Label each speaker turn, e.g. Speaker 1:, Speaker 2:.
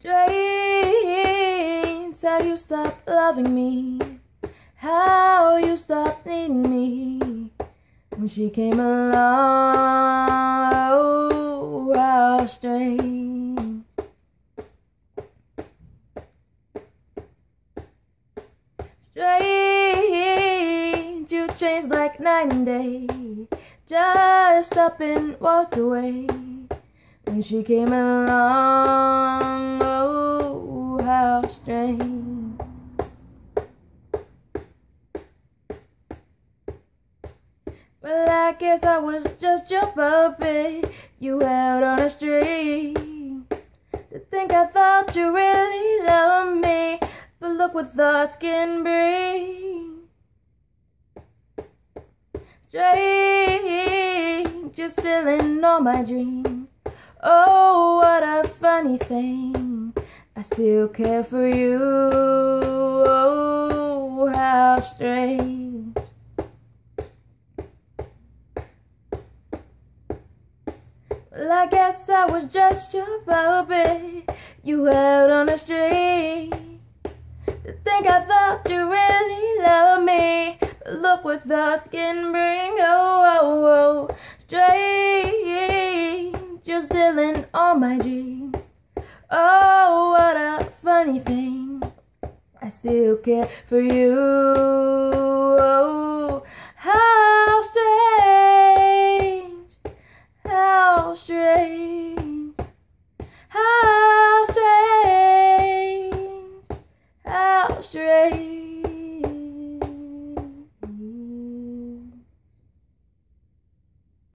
Speaker 1: Strange how you stopped loving me, how you stopped needing me when she came along. Oh, how strange. Strange, you changed like night and day, just up and walked away when she came along. Oh, how strange. Well, I guess I was just your puppet you held on a string. To think I thought you really loved me, but look what thoughts can bring. Strange, you're still in all my dreams. Oh, what a funny thing, I still care for you. Oh, how strange. Well, I guess I was just your puppet you held on a string. To think I thought you really loved me, but look what thoughts can bring. Oh, oh, oh, strange, you're still in all my dreams. Oh, what a funny thing, I still care for you. Oh, how